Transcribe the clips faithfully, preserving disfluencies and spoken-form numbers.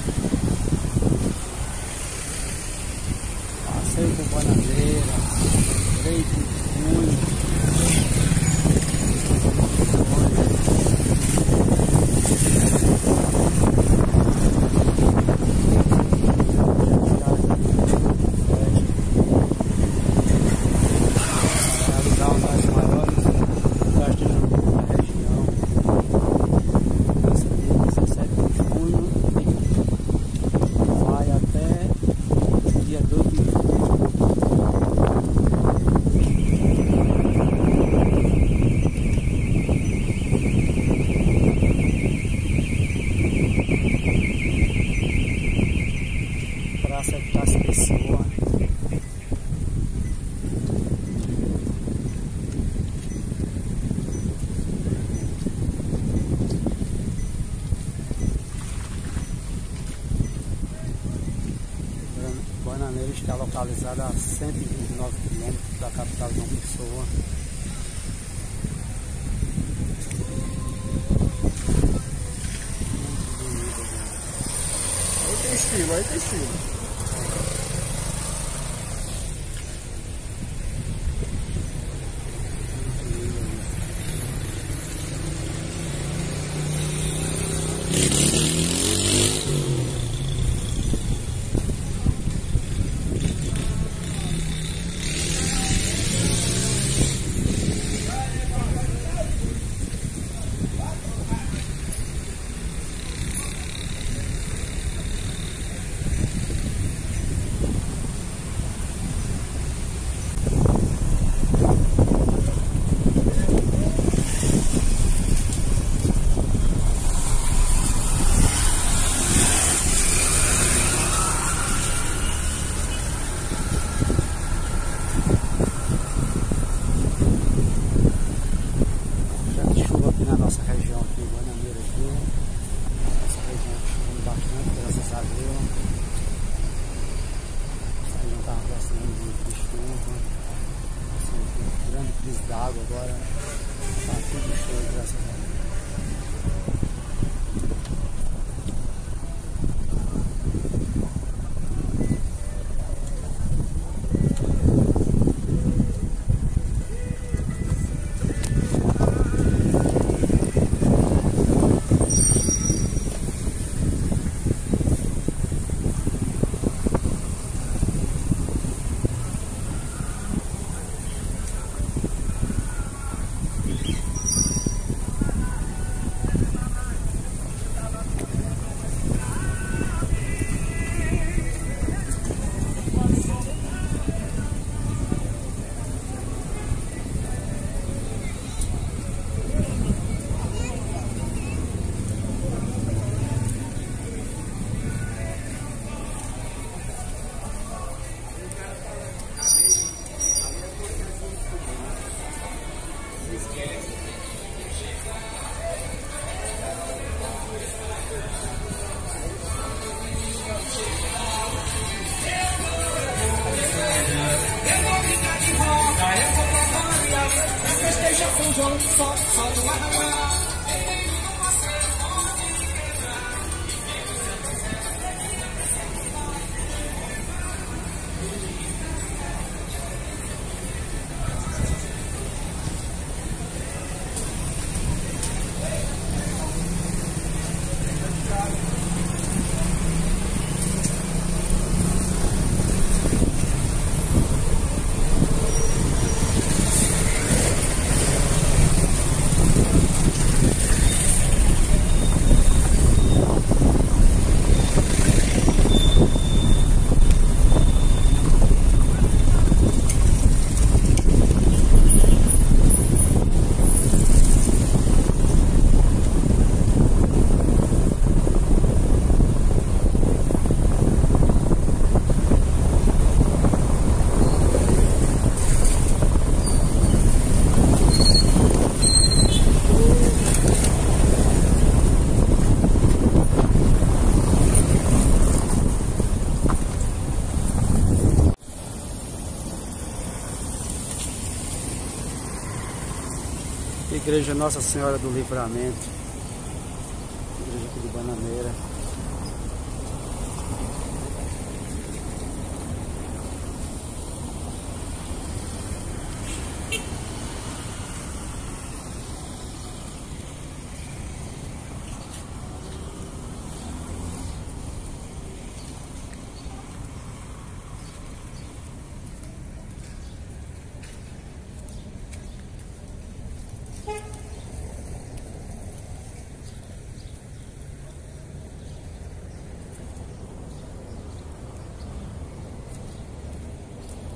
Passeio por Bananeira, três de junho. Para acertar as pessoas. Bananeira está localizada a cento e vinte e nove quilômetros da capital de João Pessoa. Aí tem estilo, aí tem estilo. Na nossa região aqui, Bananeira aqui, nossa região chovendo bastante, graças a Deus. Essa região estava precisando de chuva, assim, grande crise d'água, agora está tudo cheio, graças a Deus. Só, só no ar. Igreja Nossa Senhora do Livramento, igreja aqui de Bananeira.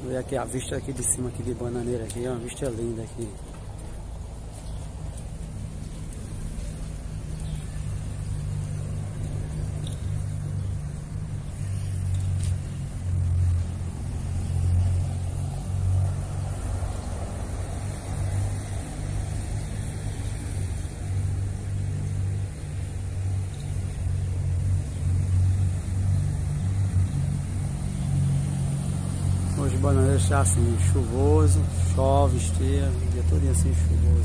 Olha aqui a vista aqui de cima aqui de Bananeira aqui, ó, a vista linda aqui. Hoje Bananeira está assim, chuvoso, chove, estia, o dia todo assim chuvoso.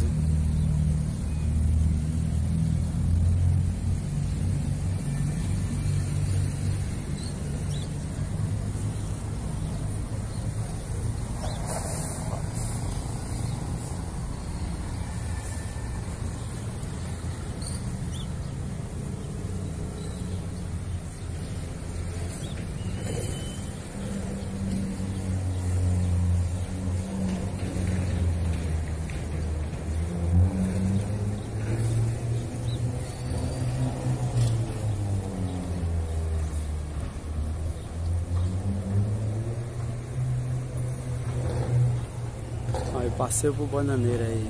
Aí passeio por Bananeira aí.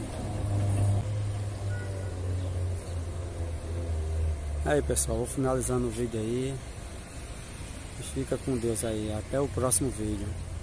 Aí pessoal, vou finalizando o vídeo aí. Fica com Deus aí. Até o próximo vídeo.